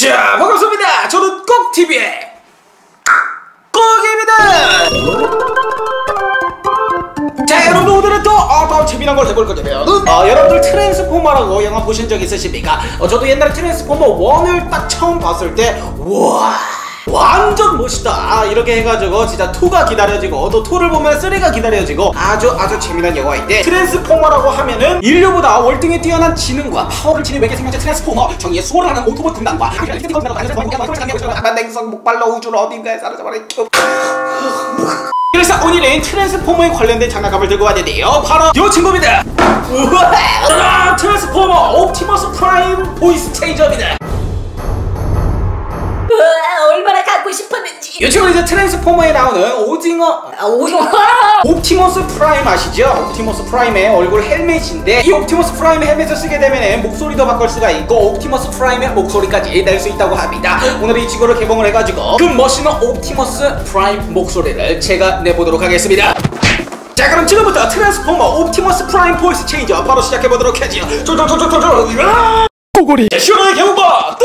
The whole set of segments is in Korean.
자, 반갑습니다. 저는 꺽TV의 꺽입니다. 자, 여러분, 오늘은 또 어떤 재미난 걸 해볼 거냐면 여러분들 트랜스포머라고 영화 보신 적 있으십니까? 저도 옛날에 트랜스포머 1을 딱 처음 봤을 때 우와 완전 멋있다 이렇게 해가지고 진짜 2가 기다려지고 또 2를 보면 3가 기다려지고 아주 재미난 영화인데, 트랜스포머라고 하면은 인류보다 월등히 뛰어난 지능과 파워를 지닌 외계 생명체 트랜스포머, 정의의 수호를 하는 오토봇 군단과 냉성 목발로 우주를 어딘가에 사라져버린 그래서 오늘은 트랜스포머에 관련된 장난감을 들고 왔는데요, 바로 이 친구입니다. 우와! 트랜스포머 옵티머스 프라임 보이스 체인저입니다. 얼마나 갖고 싶었는지. 이 친구는 이제 트랜스포머에 나오는 오징어 옵티머스 프라임 아시죠? 옵티머스 프라임의 얼굴 헬멧인데, 이 옵티머스 프라임 헬멧을 쓰게 되면 목소리도 바꿀 수가 있고 옵티머스 프라임의 목소리까지 낼 수 있다고 합니다. 오늘 이 친구를 개봉을 해가지고 그 멋있는 옵티머스 프라임 목소리를 제가 내보도록 하겠습니다. 자, 그럼 지금부터 트랜스포머 옵티머스 프라임 보이스 체인저 바로 시작해보도록 하죠. 고고리 시원하게 개봉봐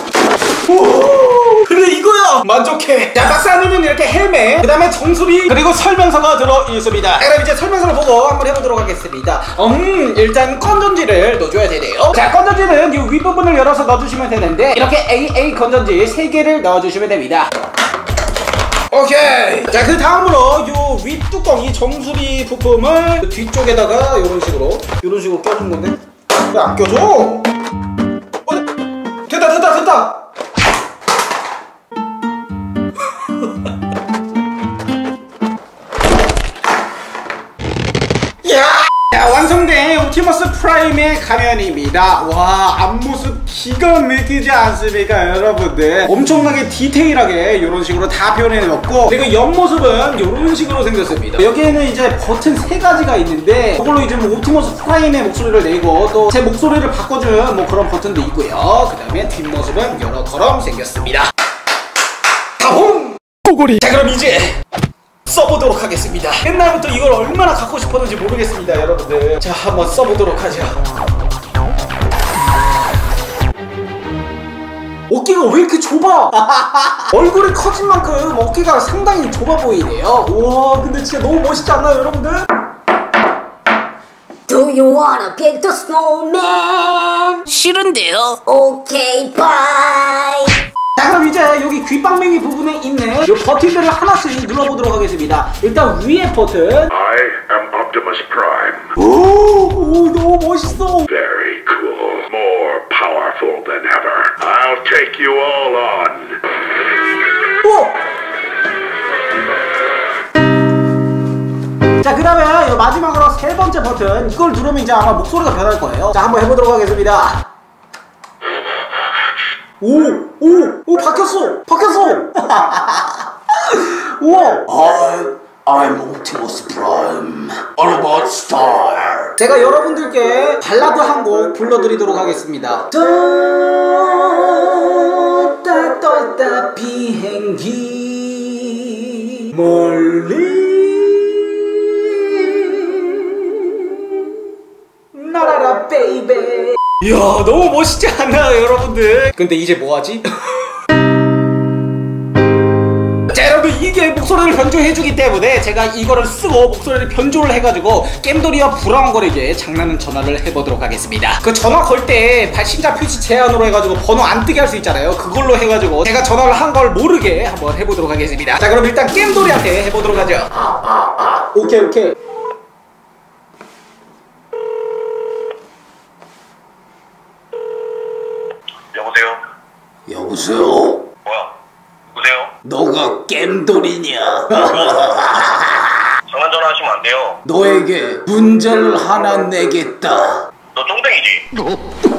고! 그래 이거야! 만족해. 자, 박스 안에는 이렇게 헬멧, 그 다음에 정수리, 그리고 설명서가 들어있습니다. 자, 그럼 이제 설명서를 보고 한번 해보도록 하겠습니다. 일단 건전지를 넣어줘야 되네요. 자, 건전지는 이 윗부분을 열어서 넣어주시면 되는데, 이렇게 AA 건전지 3개를 넣어주시면 됩니다. 오케이. 자, 그 다음으로 요 윗뚜껑, 이 정수리 부품을 뒤쪽에다가 이런 식으로 껴준 건데 왜 안 껴줘? 됐다. 자, 완성된 옵티머스 프라임의 가면입니다. 와, 앞모습 기가 막히지 않습니까, 여러분들? 엄청나게 디테일하게 이런 식으로 다 표현해놨고, 그리고 옆모습은 이런 식으로 생겼습니다. 여기에는 이제 버튼 3가지가 있는데, 그걸로 이제 뭐 옵티머스 프라임의 목소리를 내고 또 제 목소리를 바꿔주는 뭐 그런 버튼도 있고요. 그 다음에 뒷모습은 이렇게처럼 생겼습니다. 다홍! 고고리! 자, 그럼 이제 써보도록 하겠습니다. 옛날부터 이걸 얼마나 갖고 싶었는지 모르겠습니다, 여러분들. 자, 한번 써보도록 하죠. 어깨가 왜 이렇게 좁아? 얼굴이 커진 만큼 어깨가 상당히 좁아 보이네요. 우와, 근데 진짜 너무 멋있지 않나요, 여러분들? Do you wanna pick the snowman? 싫은데요? 오케이, 바이. 자, 그럼 이제 여기 귓방맹이 부분에 있는 이 버튼들을 하나씩 눌러보도록 하겠습니다. 일단 위에 버튼. I am Optimus Prime. 오, 너무 멋있어. Very cool. More powerful than ever. I'll take you all on. 오! 자, 그 다음에 마지막으로 3번째 버튼, 이걸 누르면 이제 아마 목소리가 변할 거예요. 자, 한번 해보도록 하겠습니다. 오, 바뀌었어. 우와. I'm Optimus Prime. Autobot Star. 제가 여러분들께 발라드 한 곡 불러드리도록 하겠습니다. 떴다 비행기 멀리 날아라 베이베. 이야, 너무 멋있지 않나요, 여러분들? 근데 이제 뭐하지? 자, 여러분, 이게 목소리를 변조해주기 때문에 제가 이거를 쓰고 목소리를 변조를 해가지고 겜돌이와 브라운걸에게 장난은 전화를 해보도록 하겠습니다. 그 전화 걸 때 발신자 표시 제한으로 해가지고 번호 안 뜨게 할 수 있잖아요. 그걸로 해가지고 제가 전화를 한 걸 모르게 한번 해보도록 하겠습니다. 자, 그럼 일단 겜돌이한테 해보도록 하죠. 오케이. 여보세요? 뭐야? 누구세요? 너가 겜돌이냐? 전화 전화하시면 안 돼요. 너에게 문제를 하나 내겠다. 너 쫑댕이지?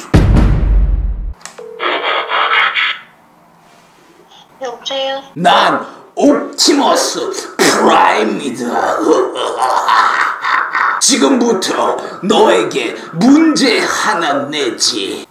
여보세요? 난 옵티머스 프라임이다. 지금부터 너에게 문제 하나 내지.